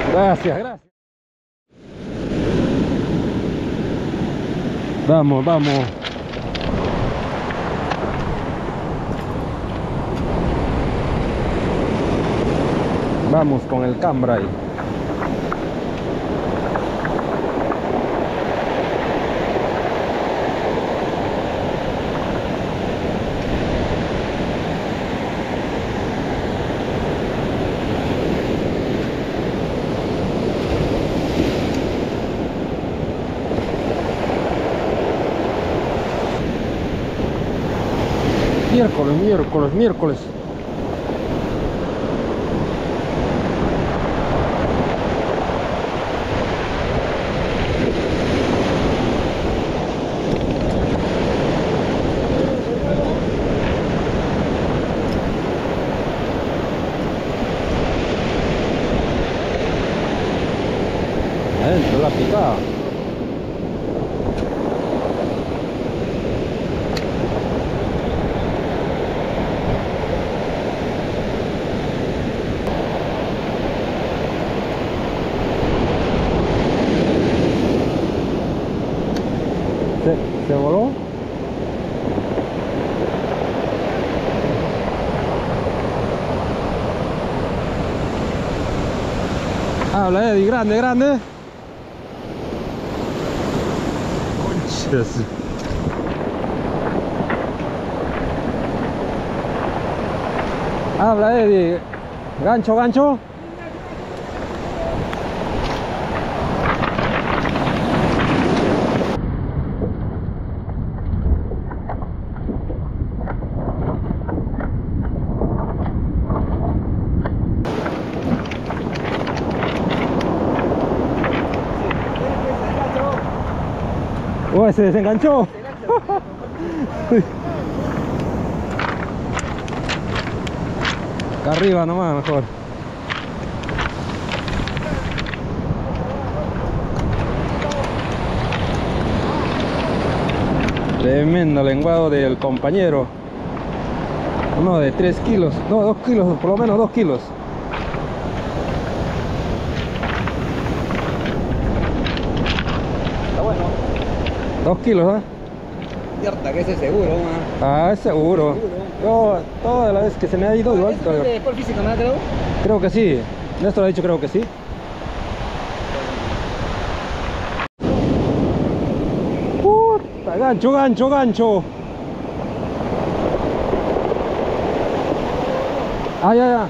Gracias, gracias. Vamos, vamos. Vamos con el Cambrai. Miércoles. Adentro la picada. Se voló. Habla, Eddie, grande. Conchas. Habla, Eddie. Gancho. Uy, se desenganchó. Acá arriba nomás, mejor. Tremendo lenguado del compañero. Uno de 3 kilos. No, 2 kilos, por lo menos 2 kilos. Está bueno. 2 kilos, ¿eh? Cierta que ese es seguro, man. Es seguro. Yo, toda la vez que se me ha ido igual. ¿Es de Sport Físico, no, creo? Creo que sí. Néstor ha dicho, creo que sí. Puta, gancho. Ya.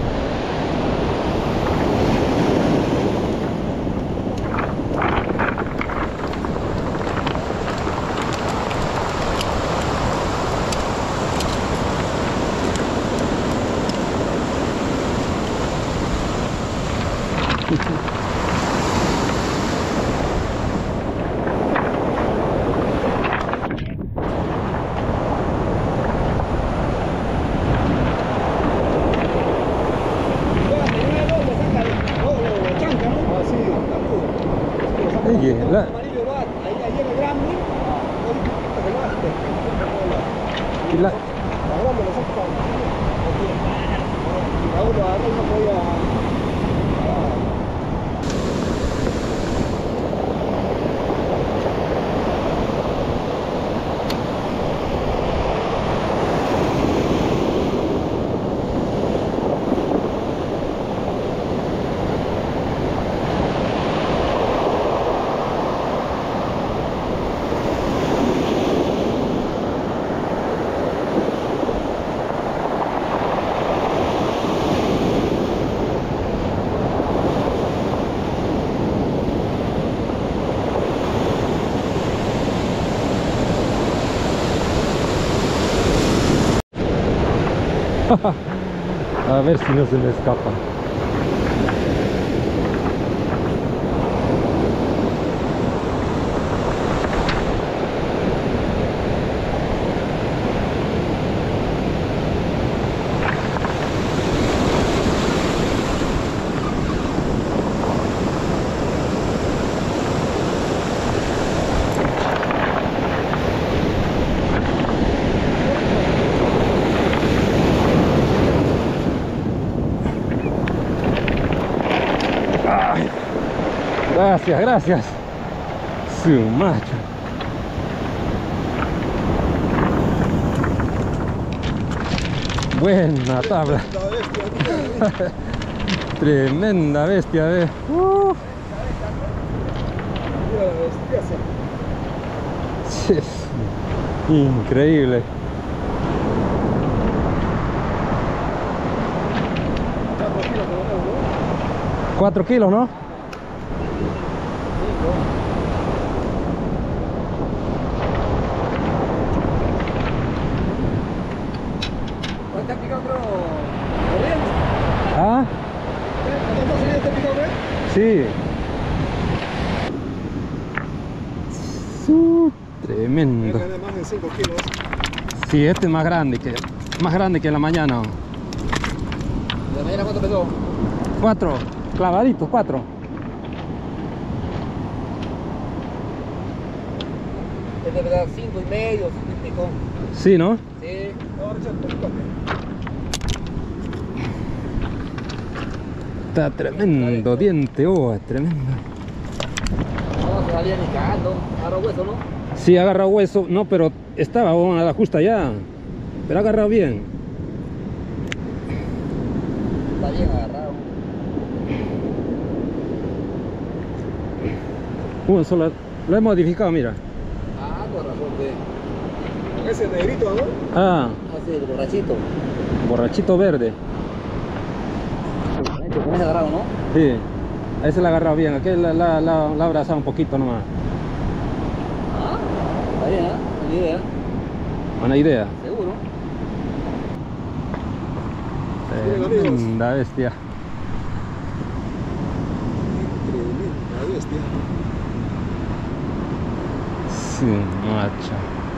A ver si no se me escapa. Ay, gracias, gracias. Su macho. Buena tabla. Tremenda bestia, ve. Increíble. 4 kilos, ¿no? ¿Cuánto has picado, creo? ¿Ah? ¿Cuánto te picado, Sí. Tremendo. de más de 5 kilos. Sí, este es más grande que la mañana. ¿De mañana cuánto pesó? 4 clavaditos, 4. Este me da 5 y medio, 5 y pico. Sí, ¿no? Sí. Está tremendo diente, tremendo. No se salía ni cagando. Agarra hueso, ¿no? Sí, agarra hueso, no, pero estaba a la justa ya. Pero agarra bien. Está bien agarrado. Solo lo he modificado, mira. Ah, con razón, de... Ese negrito, ¿no? Ah, Así, el borrachito. borrachito verde. Con ese agarrado, ¿no? Sí, a ese la ha agarrado bien. Aquel la ha abrazado un poquito nomás. Ah, está bien, ¿eh? Buena idea. Buena idea. Seguro. Tremenda bestia. Tremenda bestia. Sí, macho.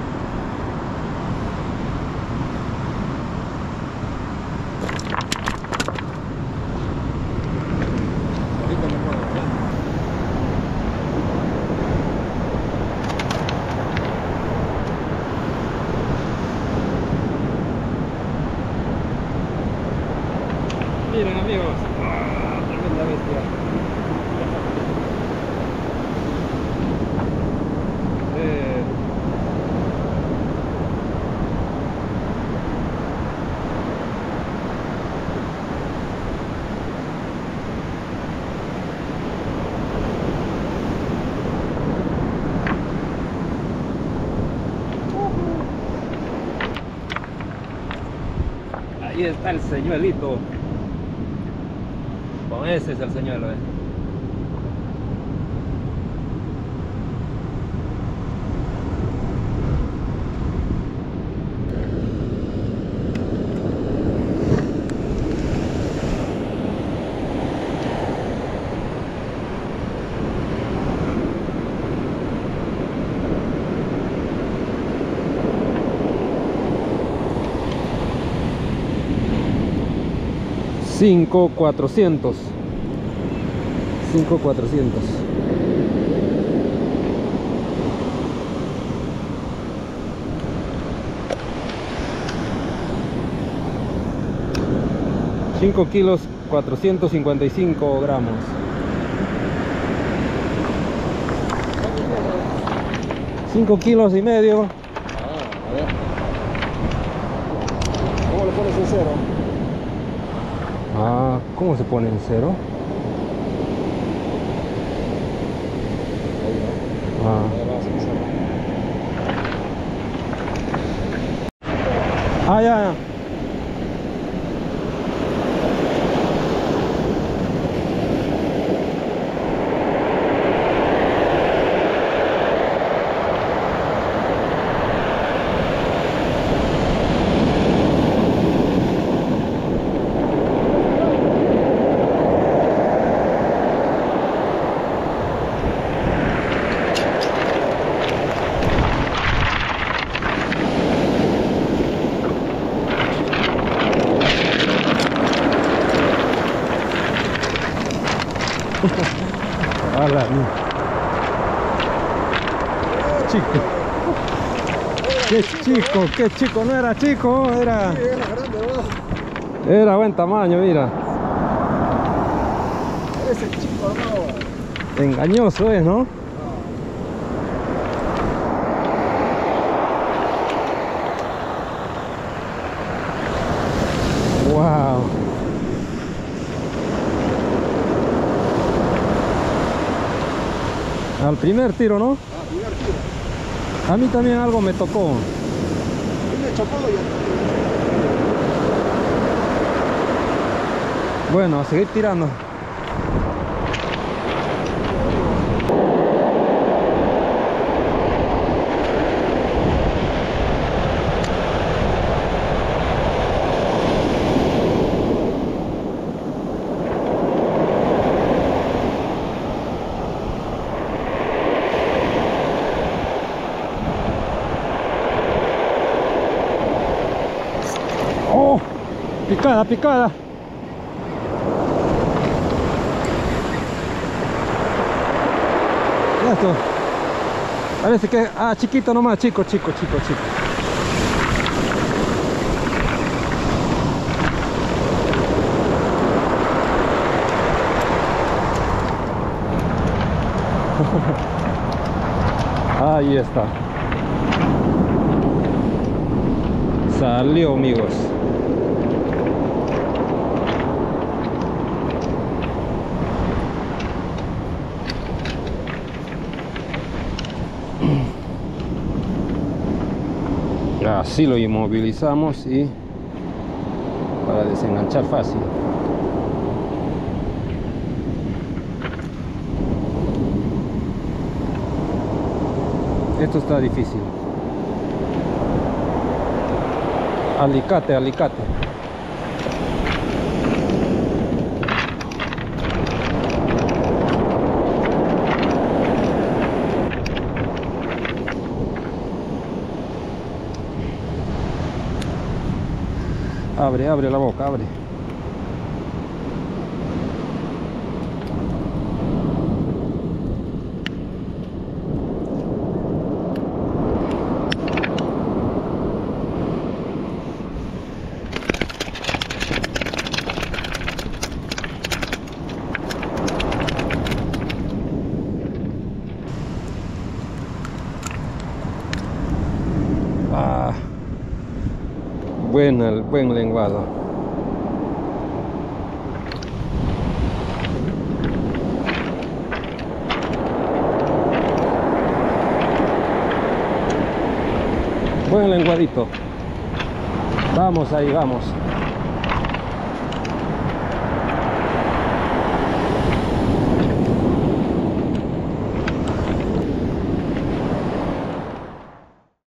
Miren, amigos, tremenda bestia. Ahí está el señuelito. Con ese es el señuelo, $5,400. 5,400. $5 kilos 455 gramos. $5,5 kilos. Ah, a ver. ¿Cómo le pones en cero? Ah, ¿cómo se pone en cero? Ah. Ah, ya, ya. Hola, chico. Qué chico, no era chico, era buen tamaño, mira. ese chico no. Engañoso es, ¿no? Wow. Al primer tiro, ¿no? Ah, primer tiro. A mí también algo me tocó. Me chocó ya. Bueno, a seguir tirando. ¡Oh! Picada, picada. Esto parece que, chiquito nomás, chico. Ahí está. Salió, amigos. Así lo inmovilizamos y para desenganchar fácil. Esto está difícil. Alicate. Abre la boca, abre. Buen lenguado. Buen lenguadito. Vamos ahí, vamos.